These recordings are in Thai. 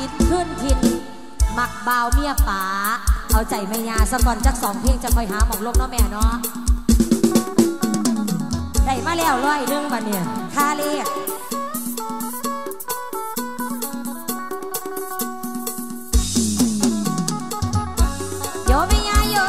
ทิตย์ขึ้นทินมักบ่าวเมียป๋าเอาใจไม่ยาสะก่อนจัก2 เพลงจะคอยหาหมองลงเนาะแม่เนาะได้มาแล้ว100บัดเนี่ยค่าเลขโยไม่ยาโย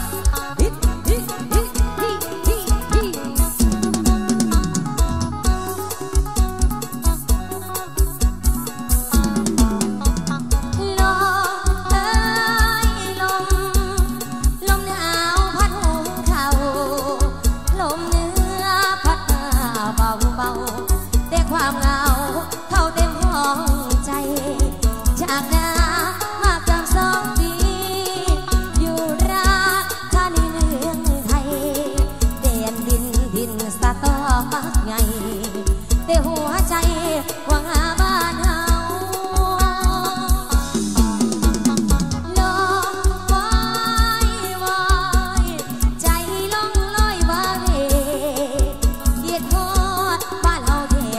ความเหงาเข้าเต็มห้องใจจากนามาเกือบ2 ปีอยู่รักคาในเมืองไทยเด่นดินสะตอปักไงแต่หัวใจหวังหาบ้านเฮาลองไว้ใจล่องลอยว่าเวเกียดทอดบ้านเฮา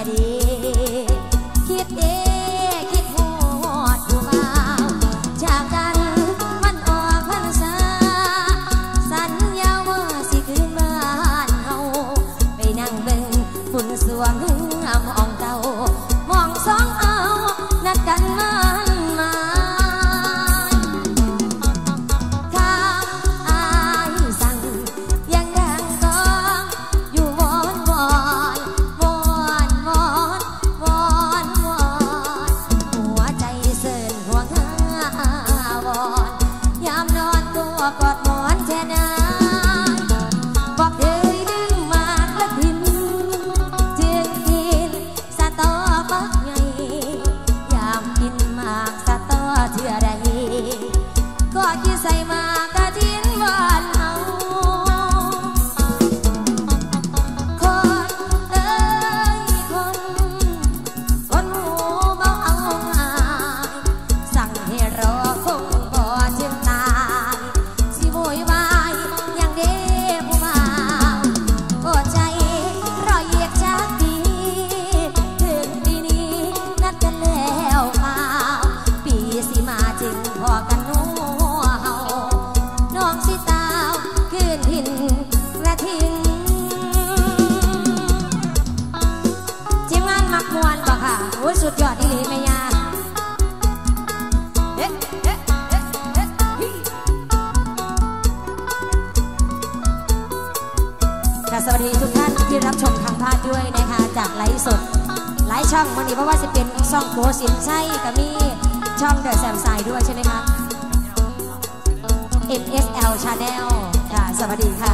คิดหอดผู้บ่าวจากกันมันออกพรรษาสัญญาว่าสิคืนบ้านเฮาไปนั่งเบิ่งฝุ่นสวมมองเก่ามองสองเอานัดกันมันมาข้างอายสั่งยังแดงกองอยู่วอนหัวใจเสื่อห่วงหาวอนยามนอนตัวกอดหมอนแช่น้ำบอกเคยดึงมากและทินจึงกินสะตอปักไงยามกินมากสะตอเชื่อได้ก็คิดใส่มากระทินหวานเฮาคนเอ้ยคนหูเบาเอาง่ายสั่งให้รอคงบ่ถึงตายสิโวยวายอย่างเด้ผู้บ่าวโอ้ใจรอเหยียดจากปีถึงปีนี้นัดกันแล้วมาปีสิมาจึงพอกันนัวเฮาน้องสิตาวคืนถิ่นกระทินทีมงานมักมวนบ่ค่ะโอ้ยสุดยอดอีหลีแม่ยาสวัสดีทุกท่านที่รับชมทางภาคด้วยนะคะจากไลฟ์สดหลายช่องวันนี้เพราะว่าจะเป็นช่องโกสินใช่กับมีช่องเดอะแซมไซด์ด้วยใช่ไหมคะ MSL Channel ค่ะสวัสดีค่ะ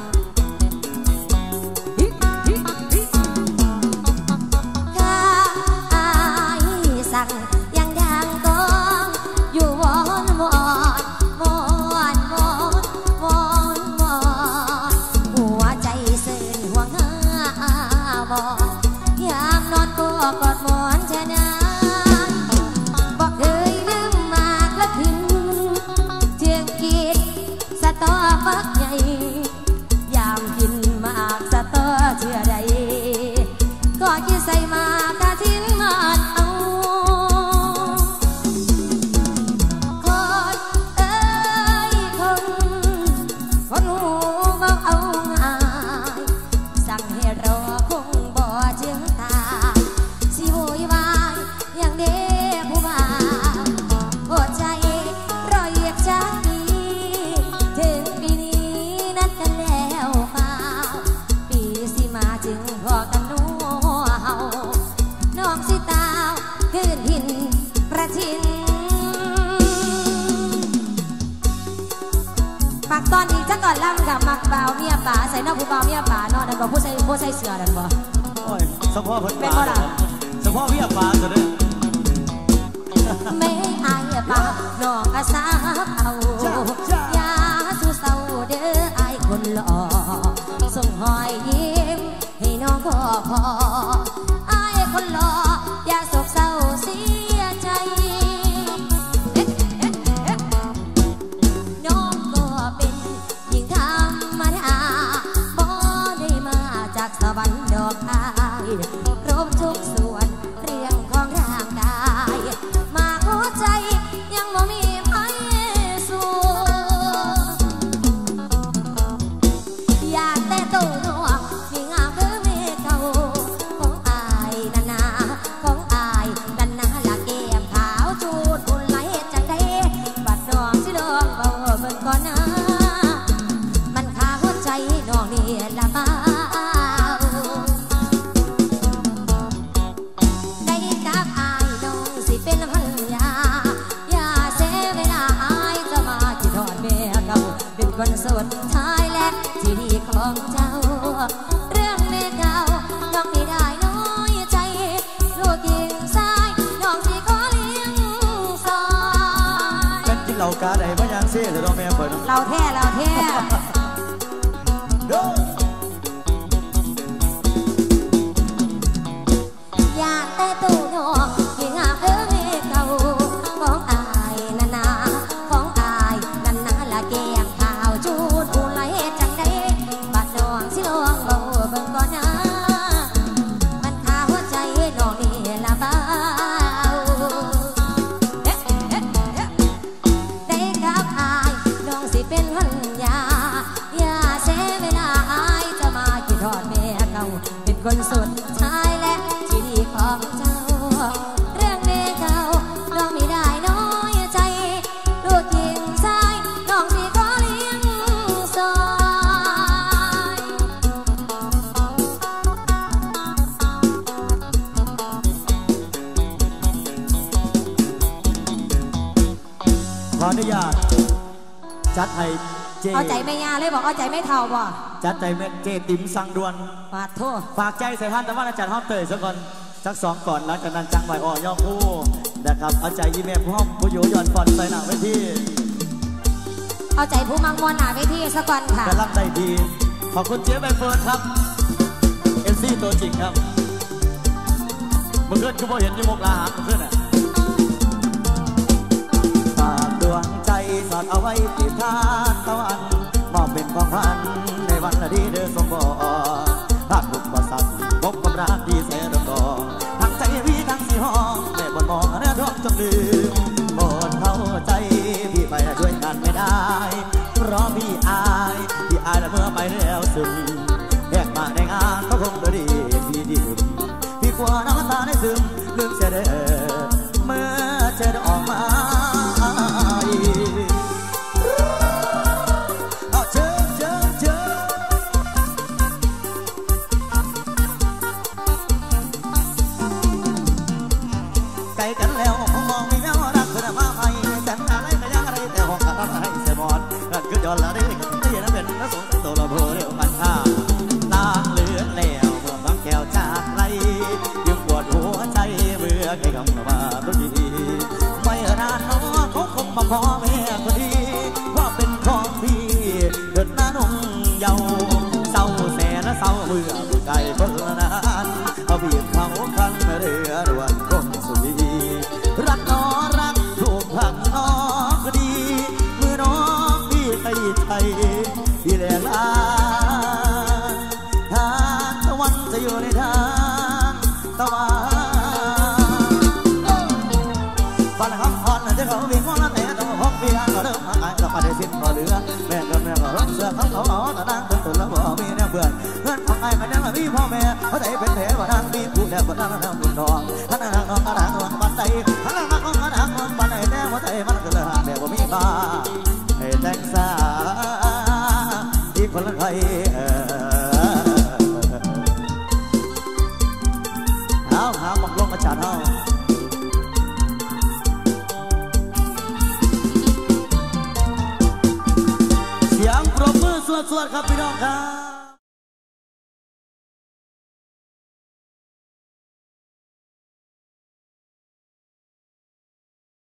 ข้าอายสั่งยังดังกองอยู่วอนหัวใจเสื่อห่วงหาวอนยามนอนก็กอดหมอนแช่น้ำบอกเคยลืมมากและถึงเที่ยงกินสะตอปักใหญ่ยามกินมากสะตอเชื่อใดก็คิดใส่มากระทินมันเอาคนเอ้ยคนหูเบาเอาง่ายสั่งให้รอคงบ่จึงตายสิโวยวายอย่างเด้ผู้บ่าวโอ้ใจรอเหยียดจากปีถึงปีนี้นัดกันแล้วเปล่าปีสิมาจึงพอกันนัวเฮาน้องสิตาวคืนถิ่นประทินมักตอนอีกจักก่อนล่ำกับมักบ่าวเมียป๋าใส่นอกผู้บ่าวเมียป๋านอนนั่นบ่ผู้ใส่เสือนั่นบ่โอ้ยสะพ่อเพิ่นเป็นบ่ล่ะสะพ่อเมียป๋าซะเด้อไม่อายป๋าน้องอาสาเอาอย่าสู้เศร้าเด้ออายคนหล่อส่งหอยยิ้มให้น้องก็พออายคนหล่ออย่าโศกเศร้าเสียใจน้องก็เป็นหญิงธรรมดาบ่ได้มาจากสวรรค์ดอกอายครบทุกส่วนเรื่องของร่างกายมาขอกาใดบ่ยังเสียแต่เราแม่เปิดเราแท้อยากแต่ตู้หยอกที่งามเอ้ยเก่าของอายนานาของอายนันนาละแกงข้าวจูดผู้ไหลจังได้บัดน้องสิลองเบาเบิ่งก่อนนะมันข้าหัวใจน้องนี่ละเบาได้กับอายน้องสิเป็นหันยาอย่าเสียเวลาอายจะมาคิดทอดแม่เก่าเป็นคนสุดท้ายและที่ดีของเจ้าเรื่องแม่เก่าน้องไม่ได้น้อยใจลูกยิงซ้ายน้องสิขอเลี้ยงซอยขออนุญาตจัดให้เจเอาใจไม่ยาเลยบอกเอาใจไม่เท่าบ่จัดใจแม่เจติ๋มสั่งด่วนปาดโทษฝากใจใส่พันแต่ว่าอาจารย์ฮอปเตยซะก่อนสักสองก่อนหลังจากนั้นจังไหวอ่อย่อคู่นะครับเอาใจยี่แม่ผู้ห้องผู้อยู่ย้อนฟอนใส่หนังไว้ที่เอาใจผู้มังมวลหนาเวทีสักวันค่ะกำลังได้ดีขอบคุณเจ๊ใบเฟิร์นครับเอ็มซีตัวจริงครับเมื่อคืนคุณพ่อเห็นยี่มกลาหางเมื่อคืนอ่ะฝากดวงใจสอดเอาไว้ที่ทานตะวันมอบเป็นของพันในวันที่เดินสมบูรณ์ภาคบุกประสันพบกับรักที่แสนรองทั้งใจวีทั้งสีห้องแต่บนมองเนื้อท้องจงลืมโปรดเข้าใจพี่ไปด้วยกันไม่ได้เพราะพี่อายและเมื่อไปแล้วซึมแยกมาในงานก็คงดีพี่ดื่มพี่กลัวน้ำตาได้ซึมลืมเสียเด้อเมื่อเจอออกมาไกลกันแล้วมองไม่เงารักเธอมาใหม่แต่อะไรก็ยังอะไรแต่ห้องกันอะไรเสียหมดนั่นคือย้อนละได้ที่นั่นเป็นพระสงฆ์ตัวเราโผล่เร็วกันข้าตาเลือนแล้วเมื่อฟังแก้วจากไรยิ่งปวดหัวใจเมื่อใครกำลังมาตัวดีไม่นานน้องเขาคงมาขอแม่คนดีว่าเป็นของพี่เดินหน้านุ่งเยาเศร้าแสนเศร้าเมื่อไกลเบอร์นานเอาบีบเขาคันเรือด่วนคงสุดีรักน้อรักถูกหักน้องก็ดีเมื่อน้องพี่ไปไทยที่แหลกลานทางตะวันจะอยู่ในทางตะวันฟันคำพรจะเขาวิ่งว่าแต่ต้องพบเพียงก็เริ่มหายเราไม่ได้สิ้นก็เหลือแม่ก็แม่ก็ร้องเสือเขาเขาแต่นางตื่นตื่นแล้วบ่มีแนวเบื่อเพื่อนของไอ้มันยังมีพ่อแม่เขาใจเป็นแผลว่านางมีผู้แนวว่านางนางบุญทองท่านนางน้องกระดางน้องบันไดท่านนางน้องกระดางน้องบันไดแน่ว่าใจมันก็เลยห่างแบบว่ามีบ้าให้แต่งสาอีกคนละใครเอาหาหมอกลงมาจัดเอาเสียงปรบมือสวดๆครับพี่น้องครับ